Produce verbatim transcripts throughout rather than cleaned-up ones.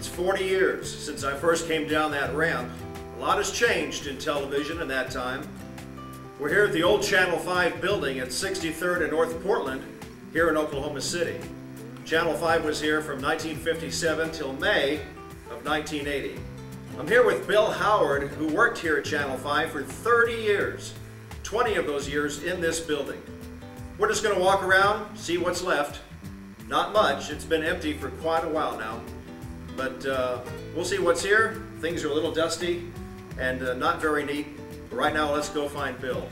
It's forty years since I first came down that ramp. A lot has changed in television in that time. We're here at the old Channel five building at sixty-third and North Portland, here in Oklahoma City. Channel five was here from nineteen fifty-seven till May of nineteen eighty. I'm here with Bill Howard, who worked here at Channel five for thirty years, twenty of those years in this building. We're just going to walk around, see what's left. Not much, it's been empty for quite a while now. But uh, we'll see what's here. Things are a little dusty and uh, not very neat. But right now, let's go find Bill.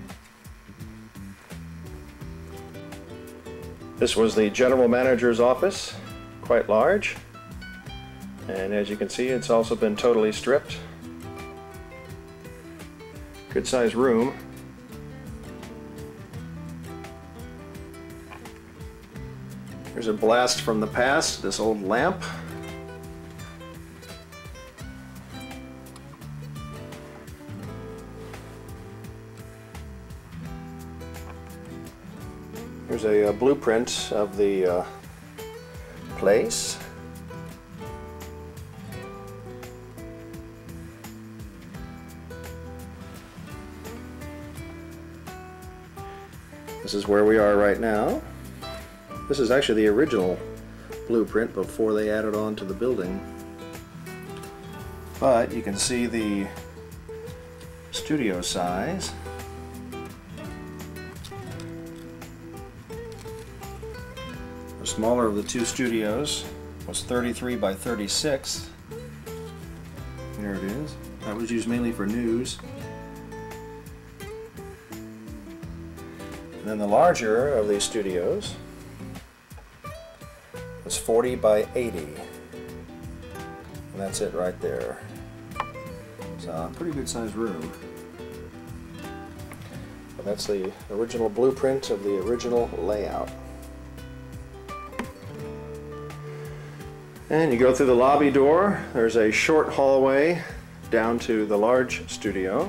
This was the general manager's office, quite large. And as you can see, it's also been totally stripped. Good sized room. Here's a blast from the past, this old lamp. Here's a, a blueprint of the uh, place. This is where we are right now. This is actually the original blueprint before they added on to the building. But you can see the studio size. The smaller of the two studios was thirty-three by thirty-six. There it is. That was used mainly for news. And then the larger of these studios was forty by eighty. And that's it right there. It's a pretty good sized room. But that's the original blueprint of the original layout. And you go through the lobby door. There's a short hallway down to the large studio.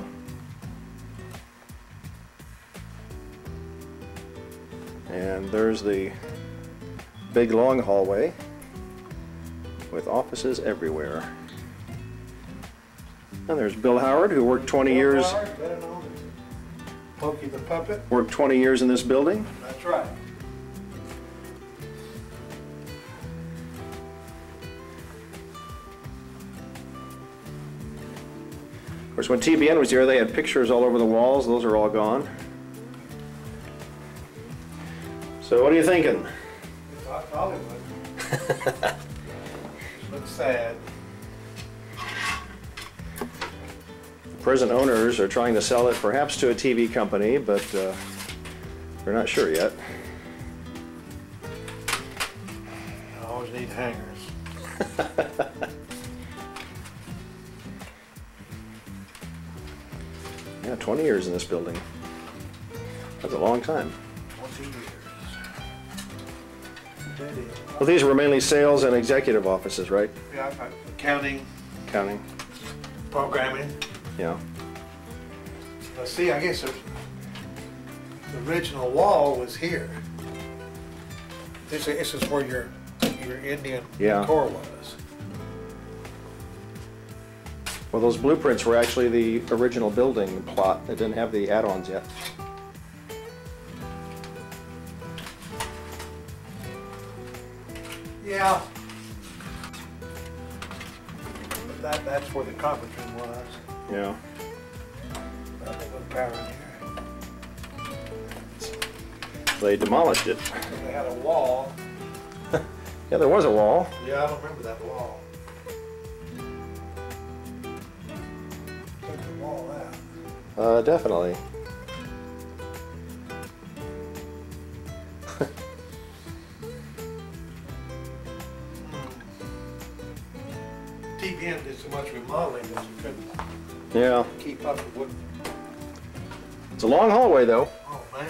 And there's the big long hallway with offices everywhere. And there's Bill Howard, who worked twenty Bill years. Howard, better known as Pokey the Puppet. Worked twenty years in this building. That's right. Of course, when T B N was here, they had pictures all over the walls. Those are all gone. So what are you thinking? It's Hollywood. Looks sad. The present owners are trying to sell it perhaps to a T V company, but uh, we're not sure yet. I always need hangers. Yeah, twenty years in this building. That's a long time. twenty years. Well, these were mainly sales and executive offices, right? Yeah, accounting, Accounting. programming. Yeah. Now see, I guess there's, the original wall was here. This, this is where your, your Indian Yeah. core was. Well, those blueprints were actually the original building plot. It didn't have the add-ons yet. Yeah. But that, that's where the conference room was. Yeah. I think it was power in here. They demolished it. So they had a wall. Yeah, there was a wall. Yeah, I don't remember that wall. Took the wall out. Uh, definitely. T V N did so much remodeling that you couldn't Yeah. keep up with what. It's a long hallway, though. Oh man.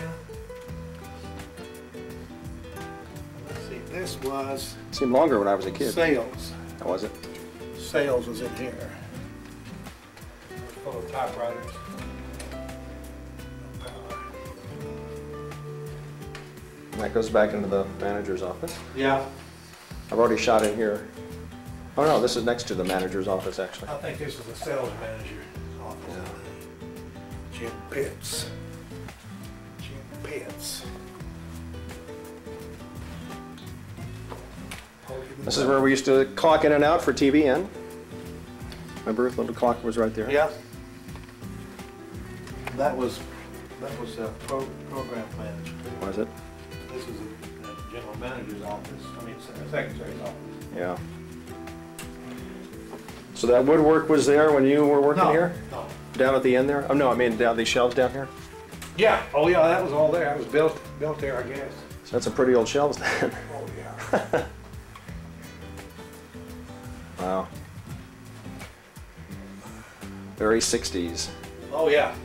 Let's see, this was It seemed longer when I was a kid. sales. How was it? Sales was in here. Full of typewriters. And that goes back into the manager's office. Yeah. I've already shot in here Oh no, this is next to the manager's office, actually. I think this is the sales manager's office. Yeah. Jim Pitts. Jim Pitts. This is where we used to clock in and out for T V N. Remember, the little clock was right there? Yeah. That was, that was a pro, program manager. Was it? This is a, a general manager's office, I mean, se- secretary's office. Yeah. So that woodwork was there when you were working No, here? no. Down at the end there? Oh no, I mean down these shelves down here? Yeah, oh yeah, that was all there. It was built, built there, I guess. So that's some pretty old shelves then. Oh yeah. Wow. Very sixties. Oh yeah.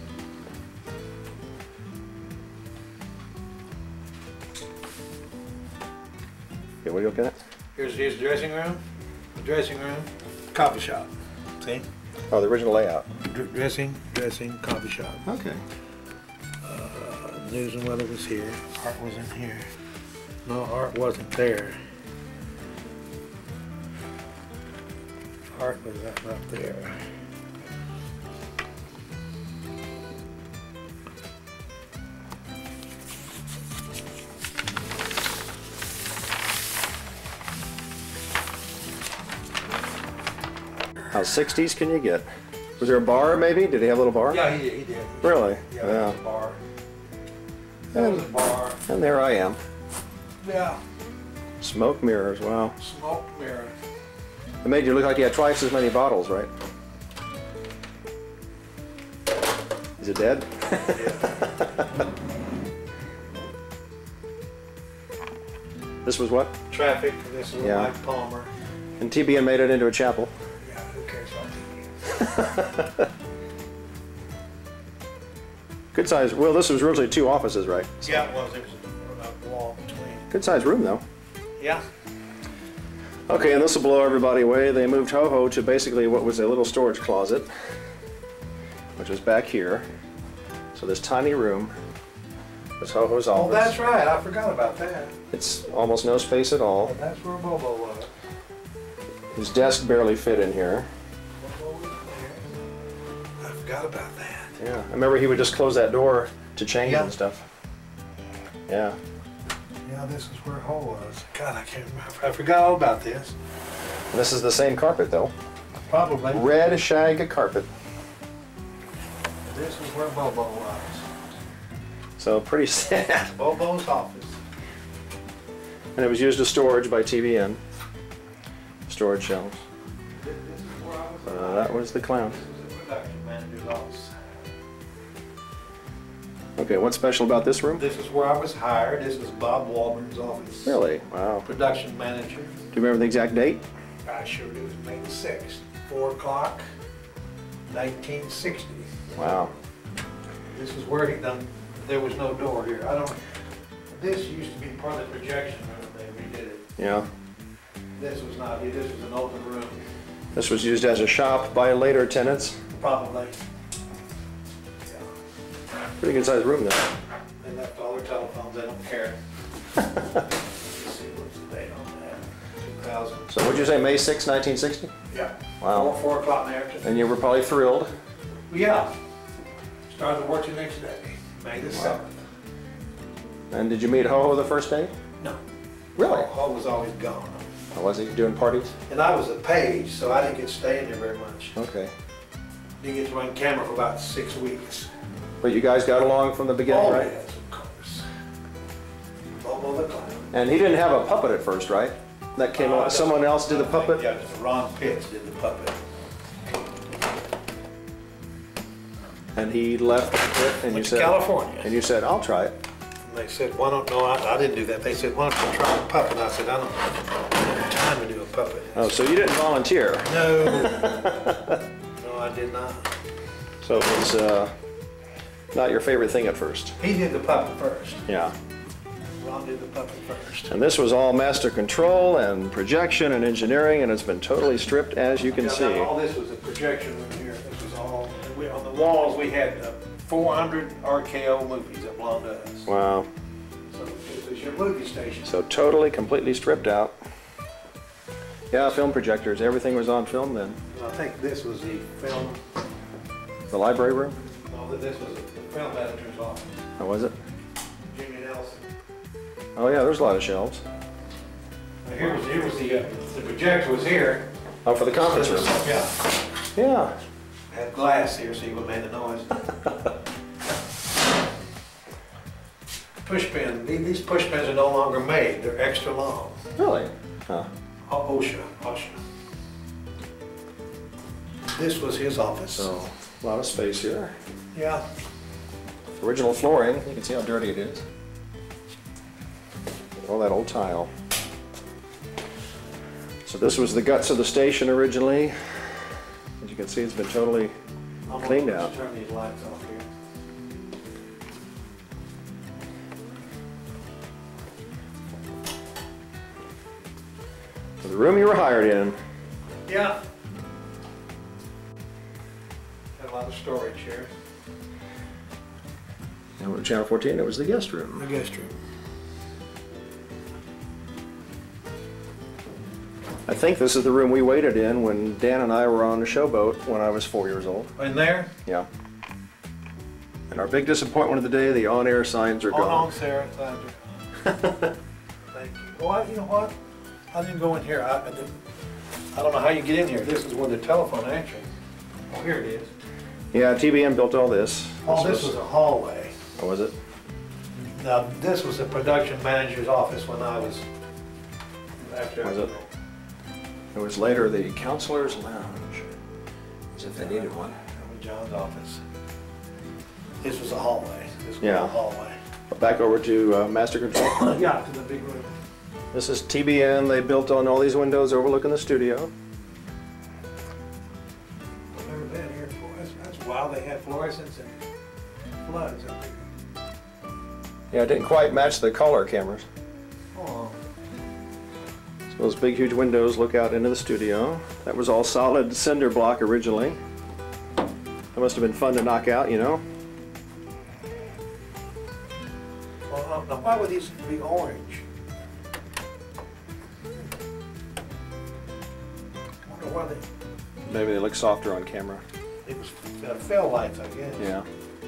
Okay, what are you looking at? Here's his dressing room, the dressing room, coffee shop. See? Oh, the original layout. Dr- Dressing, dressing, coffee shop. Okay. Uh, news and weather was here. Art was in here. No, art wasn't there. Art was up, up there. How sixties can you get? Was there a bar maybe? Did he have a little bar? Yeah, he did. He did. Really? Yeah, there was a bar. There was a bar. And there I am. Yeah. Smoke mirrors, wow. Smoke mirror. It made you look like you had twice as many bottles, right? Is it dead? This was what? Traffic. This is Yeah. Mike Palmer. And T B N made it into a chapel. Yeah, who cares about T V? Good size. Well, this was originally two offices, right? Yeah, it was. There was a wall between. Good size room, though. Yeah. Okay, and this will blow everybody away. They moved Ho-Ho to basically what was a little storage closet, which was back here. So this tiny room was Ho-Ho's office. Oh, that's right. I forgot about that. It's almost no space at all. And that's where Bobo was. His desk barely fit in here. Bobo was there. I forgot about that. Yeah, I remember he would just close that door to change Yeah. and stuff. Yeah. Yeah, this is where Ho was. God, I can't remember. I forgot all about this. And this is the same carpet, though. Probably. Red shag carpet. This is where Bobo was. So pretty sad. Bobo's office. And it was used as storage by T V N. Storage shelves. This this is where I was. Uh, that was the clown. This was the production manager's office. Okay, what's special about this room? This is where I was hired. This is Bob Walburn's office. Really? Wow. Do Production manager. you remember the exact date? I sure do. It was May the sixth, four o'clock, nineteen sixty. Wow. This is where he done, there was no door here. I don't, this used to be part of the projection room. They redid it. Yeah. This was not, this was an open room, This was used as a shop by later tenants. probably. Yeah. Pretty good sized room though. They left all their telephones. They don't care. Let's see, what's the date on that? two thousand. So what'd you say, May sixth, nineteen sixty? Yeah. Wow. Four, four o'clock in the afternoon. And you were probably thrilled. Yeah. Started work the next day, May the seventh. And did you meet Ho-Ho the first day? No. Really? Ho was always gone. Or was he doing parties? And I was a page, so I didn't get to stay in there very much. Okay. Didn't get to run camera for about six weeks. But you guys got along from the beginning, Oh, right? yes, of course. Bobo the Clown. And he didn't have a puppet at first, right? That came Uh, along, someone else did the I think, puppet? Yeah, Ron Pitts did the puppet. And he left it and you Went to said, California. and you said, I'll try it. And they said, why don't, no, I, I didn't do that. They said, why don't you try a puppet? And I said, I don't have time to do a puppet. Oh, so you didn't volunteer. No. No, I did not. So it was uh, not your favorite thing at first. He did the puppet first. Yeah. Ron did the puppet first. And this was all master control and projection and engineering, and it's been totally stripped, as you can Yeah, see. all this was a projection room here. This was all, and we, on the walls, we had uh, four hundred R K O movies that belonged to us. Wow. So this was your movie station. So totally, completely stripped out. Yeah, film projectors. Everything was on film then. I think this was the film, The library room? no, this was the film editor's office. How was it? Jimmy Nelson. Oh yeah, there's a lot of shelves. Now, Here was, here was the, uh, the projector was here. Oh, for the conference room. Yeah. Yeah. Had glass here so you wouldn't make the noise. Push pin, these these push pins are no longer made, they're extra long. Really? Huh. Oh, OSHA, OSHA. This was his office. So, a lot of space here. Yeah. Original flooring. You can see how dirty it is. All that old tile. So this was the guts of the station originally. As you can see, it's been totally I'm cleaned gonna out. Turn these lights off here. So the room you were hired in. Yeah. Had a lot of storage here. And with Channel fourteen, it was the guest room. The guest room. I think this is the room we waited in when Dan and I were on the showboat when I was four years old. In there? Yeah. And our big disappointment of the day, the on-air signs are Hold on, gone. Sarah. Thank you. Well, I- you know what? I didn't go in here. I, I didn't. I don't know how you get in here. This is where the telephone answering. Oh, here it is. Yeah, T B M built all this. Oh, this was a hallway. Oh, was it? Now, this was the production manager's office when I was. After Was it? It was later the counselor's lounge, as if they needed one. That was John's office. This was a hallway. This was Yeah. a hallway. Back over to uh, Master Control. Yeah, to the big room. This is T B N. They built on all these windows overlooking the studio. I've never been here before. That's, that's wild. They had fluorescents and floods up here. Yeah, it didn't quite match the color cameras. Oh. So those big, huge windows look out into the studio. That was all solid cinder block originally. That must have been fun to knock out, you know. Well, now why would these be orange? I wonder why they. Maybe they look softer on camera. It was uh, fell lights, I guess. Yeah.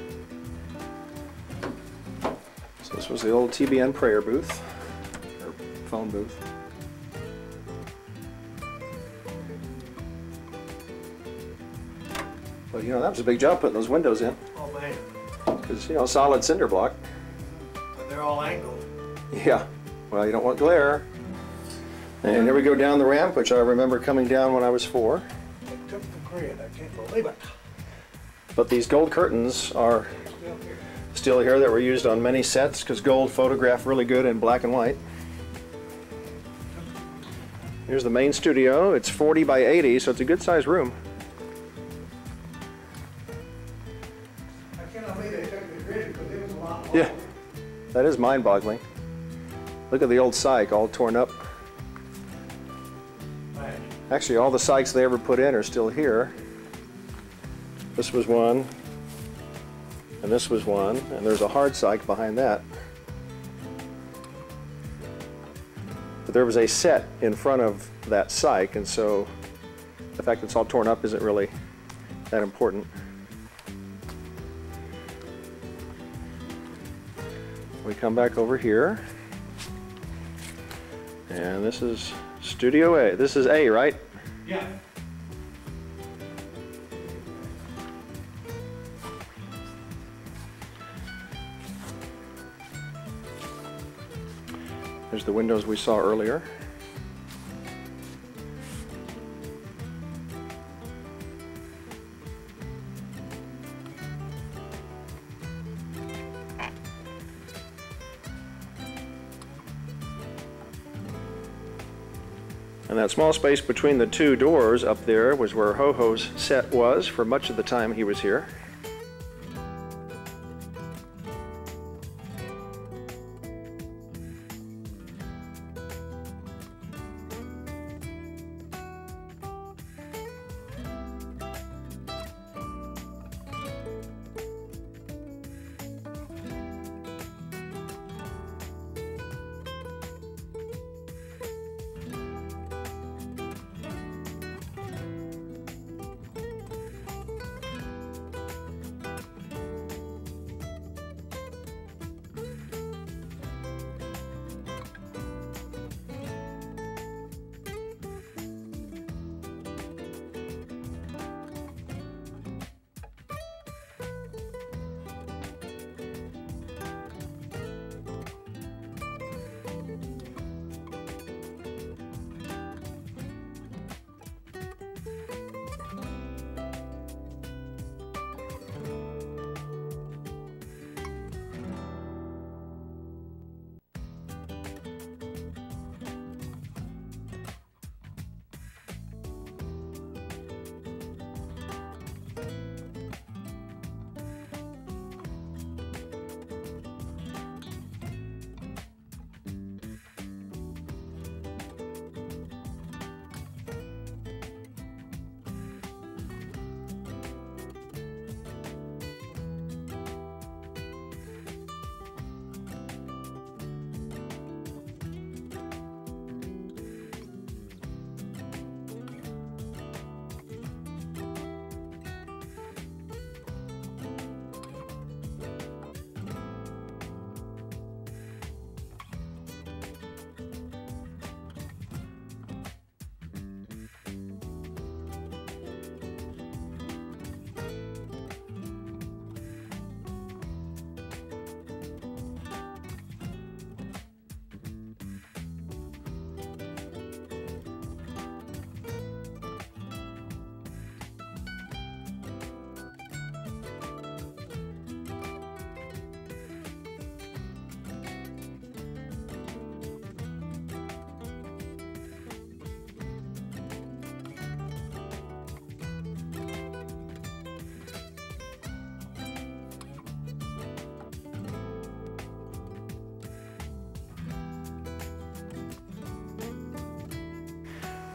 So this was the old T B N prayer booth, or phone booth. But you know, that was a big job putting those windows in, Oh man, because you know, solid cinder block. but they're all angled. Yeah. Well, you don't want glare. And here we go down the ramp, which I remember coming down when I was four. They took the grid. I can't believe it. But these gold curtains are Still here. still here that were used on many sets because gold photographed really good in black and white. Here's the main studio. It's forty by eighty, so it's a good sized room. I cannot believe they took the grid because it was a lot more. Yeah, that is mind-boggling. Look at the old cyc all torn up. Man. Actually, all the cycs they ever put in are still here. This was one, and this was one, and there's a hard cyc behind that. But there was a set in front of that cyc, and so the fact that it's all torn up isn't really that important. We come back over here, and this is Studio A. This is A, right? Yeah. There's the windows we saw earlier. And that small space between the two doors up there was where Ho-Ho's set was for much of the time he was here.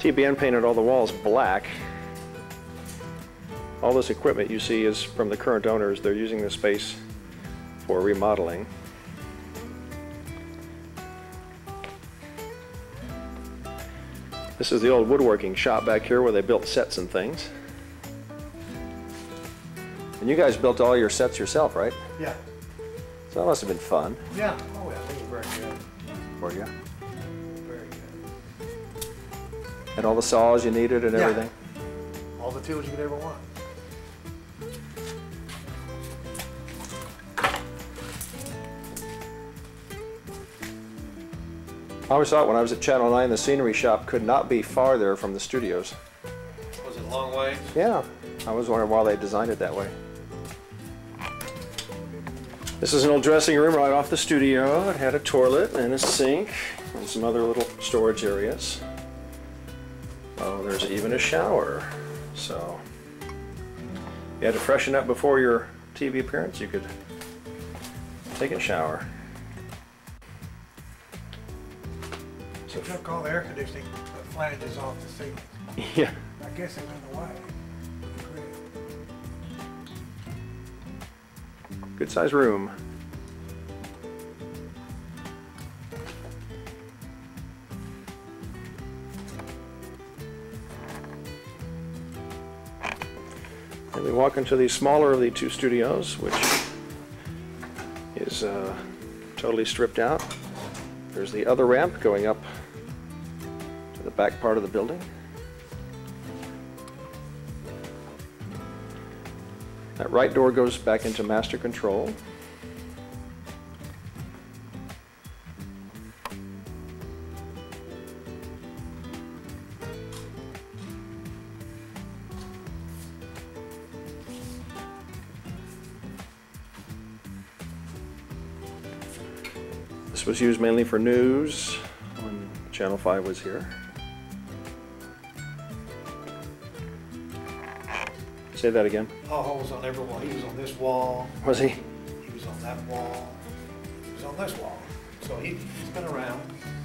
T B N painted all the walls black. All this equipment you see is from the current owners. They're using the space for remodeling. This is the old woodworking shop back here where they built sets and things. And you guys built all your sets yourself, right? Yeah. So that must have been fun. Yeah. Oh, yeah, they were very good. For you. Very good. And all the saws you needed and Yeah. everything? All the tools you could ever want. I always thought when I was at Channel nine, the scenery shop could not be farther from the studios. Was it a long way? Yeah, I was wondering why they designed it that way. This is an old dressing room right off the studio. It had a toilet and a sink and some other little storage areas. Oh, there's even a shower. So, if you had to freshen up before your T V appearance, you could take a shower. They took all the air conditioning, the flanges off the ceiling. Yeah. I guess it went away. Good sized room. And we walk into the smaller of the two studios, which is uh, totally stripped out. There's the other ramp going up to the back part of the building. That right door goes back into master control. This was used mainly for news when Channel five was here. Say that again. Oh, was on every wall. He was on this wall. Was he? He was on that wall. He was on this wall. So he, he's been around.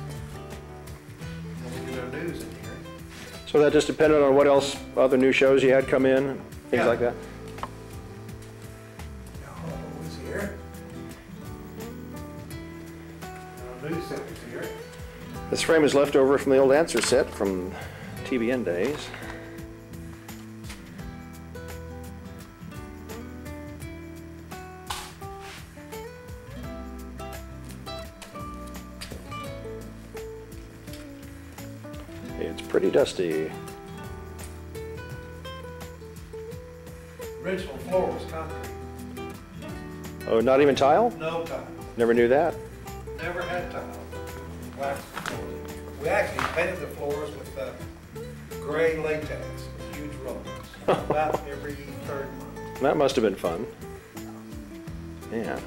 And we do our news in here. So that just depended on what else, other new shows you had come in, things Yeah. like that? Oh, was here. Our news set was here. This frame is left over from the old answer set from T B N days. It's pretty dusty. Original floor was concrete. Oh, not even tile? No tile. Never knew that. Never had tile. Wax floors. We actually painted the floors with uh, gray latex, with huge rollers, about every third month. That must have been fun. Yeah.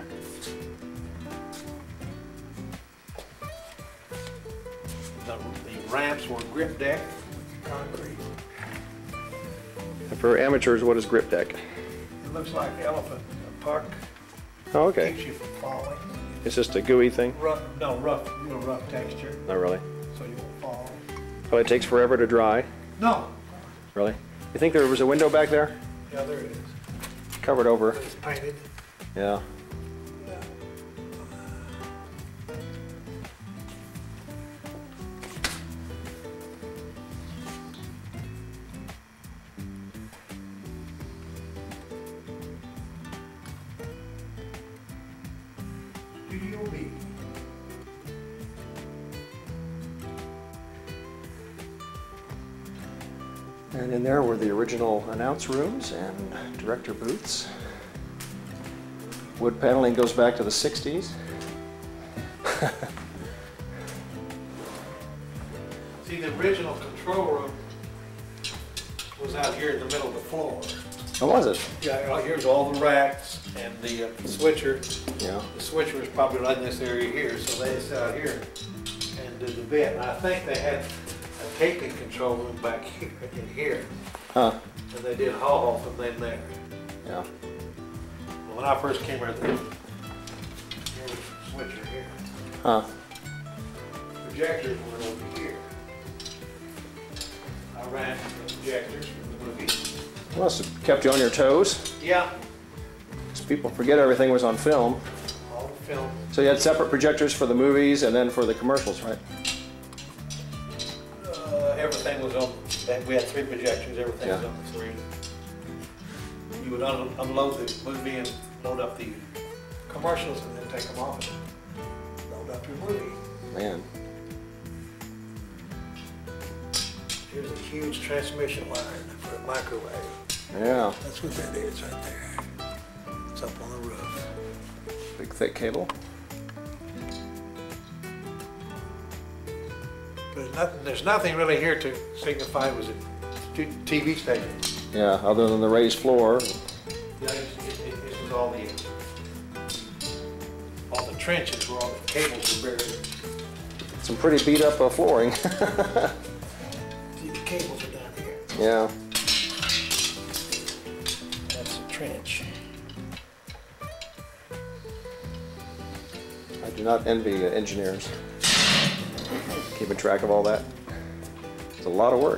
The, the ramps were grip deck, concrete. And for amateurs, what is grip deck? It looks like elephant puck. Oh, okay. Keeps you from falling. It's just a gooey thing? Rough, no, rough, real rough texture, Not really. so you won't fall. Oh, it takes forever to dry? No. Really? You think there was a window back there? Yeah, there it is. Covered over. It's painted. Yeah. Yeah. Studio B. And in there were the original announce rooms and director booths. Wood paneling goes back to the sixties. See, the original control room was out here in the middle of the floor. How was it? Yeah, right here's all the racks and the uh, switcher. Yeah. The switcher was probably right in this area here, so they sit out here and do the bit. And I think they had a taping control room back here, in here, Huh. and they did haul from them there. Yeah. Well, when I first came here, there was a switcher here. Huh. Projectors were over here. ran the projectors for the movies. Must have kept you on your toes. Yeah. Because people forget everything was on film. All the film. So you had separate projectors for the movies and then for the commercials, right? Uh, everything was on, we had three projectors, everything was Yeah. on the three. You would un unload the movie and load up the commercials and then take them off and load up your movie. Man. Here's a huge transmission line for a microwave. Yeah. That's what that is right there. It's up on the roof. Big thick cable. There's nothing, there's nothing really here to signify it was a T V station. Yeah, other than the raised floor. Yeah, it, it, this was all the, all the trenches where all the cables were buried. Some pretty beat up uh, flooring. See, the cables are down here. Yeah. That's the trench. I do not envy uh, engineers. Keeping track of all that. It's a lot of work.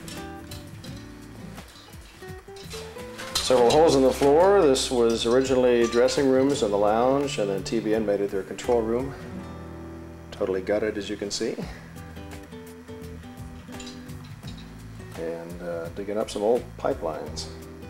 Several holes in the floor. This was originally dressing rooms and the lounge, and then T V N made it their control room. Totally gutted, as you can see. And uh, digging up some old pipelines.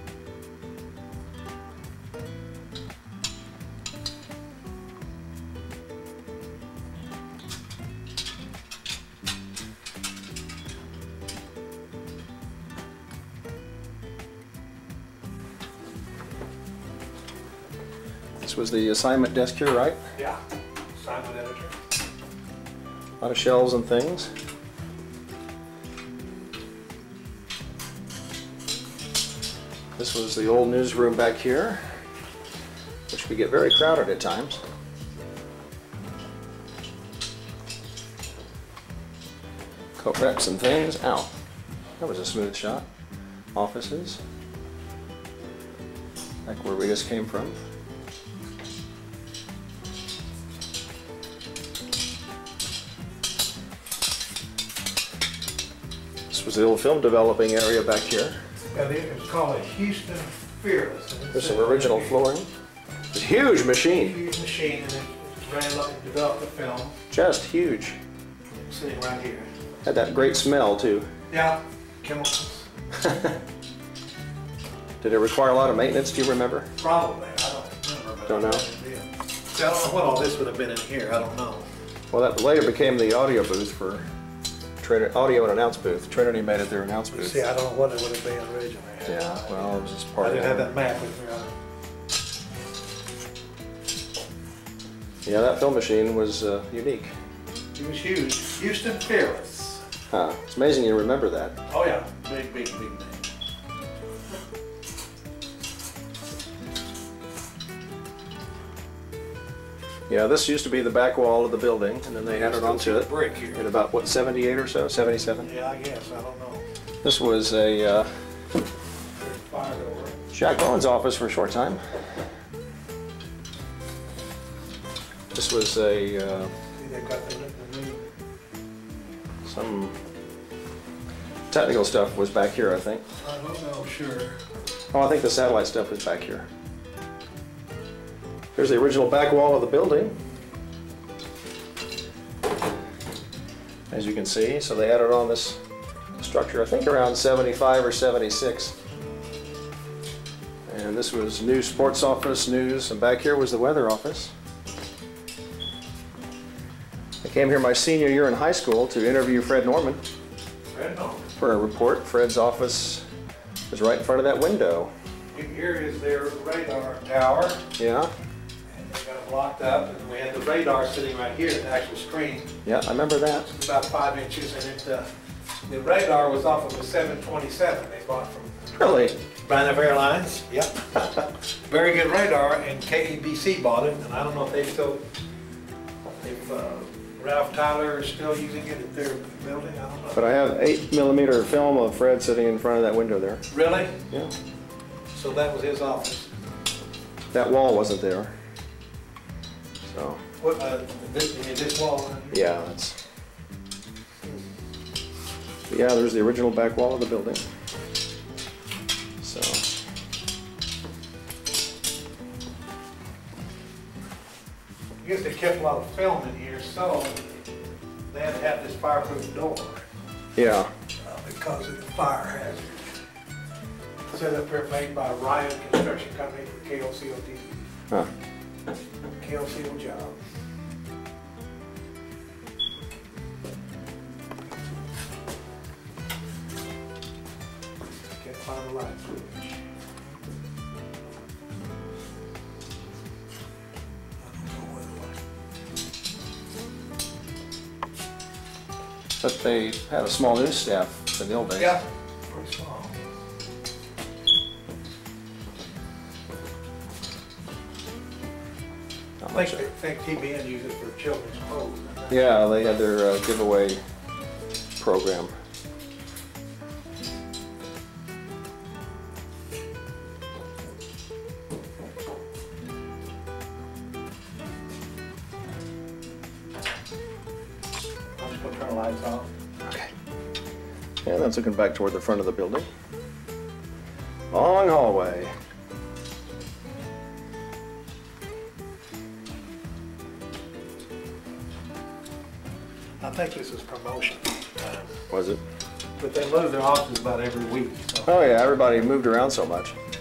This was the assignment desk here, right? Yeah, assignment editor. A lot of shelves and things. This was the old newsroom back here, which could get very crowded at times. Co-reps and things. Ow, that was a smooth shot. Offices, back where we just came from. This was the old film developing area back here. Yeah, it was called a Houston Fearless. There's some original flooring. It's a huge machine. Huge machine, and it ran up and developed the film. Just huge. Sitting right here. Had that great smell too. Yeah, chemicals. Did it require a lot of maintenance, do you remember? Probably, I don't remember. But Don't know. See, I don't know what all this would have been in here, I don't know. Well, that later became the audio booth for Trinity, audio and announce booth. Trinity made it their announce booth. See, I don't know what it would have been originally. Yeah, well, it was just part I of it. didn't have that map with me. Yeah, that film machine was uh, unique. It was huge. Houston Fearless. Huh. It's amazing you remember that. Oh yeah, big, big, big name. Yeah, this used to be the back wall of the building, and then they added onto it Brick here. in about, what, seventy-eight or so? seventy-seven? Yeah, I guess, I don't know. This was a uh, Fire door. Jack Bowen's office for a short time. This was a uh, See, they've got the, the new. some technical stuff was back here, I think. I don't know, sure. Oh, I think the satellite stuff was back here. Here's the original back wall of the building. As you can see, so they added on this structure, I think around seventy-five or seventy-six. And this was news, sports office, news, and back here was the weather office. I came here my senior year in high school to interview Fred Norman Fred Norman. for a report. Fred's office was right in front of that window. Here is their radar tower. Yeah, And they got it blocked up, and we had the radar sitting right here, the actual screen. yeah, I remember that. It's about five inches, and it, uh, the radar was off of a seven twenty-seven they bought from Really? Braniff Airlines. Yep. Very good radar, and K E B C bought it, and I don't know if they still, if uh, Ralph Tyler is still using it at their building, I don't know. But I have eight millimeter film of Fred sitting in front of that window there. Really? Yeah. So that was his office. That wall wasn't there. So, What, uh, this, you mean this wall? yeah, that's. Yeah, there's the original back wall of the building. So, I guess they kept a lot of film in here, so they had to have this fireproof door yeah. uh, because of the fire hazard. Set up here made by Ryan Construction Company for K O C O T V. Huh. K O C O job. Can't find the light switch. I don't know where it was. But they had a small news staff in the old days. Yeah, pretty small. Not I much. think, I think T B N used it for children's clothes. Yeah, they had their uh, giveaway program. I'm just gonna turn the lights off. Okay. And that's looking back toward the front of the building. Long hallway. I think this is promotion time. Was it? But they move their offices about every week, so. Oh yeah, everybody moved around so much.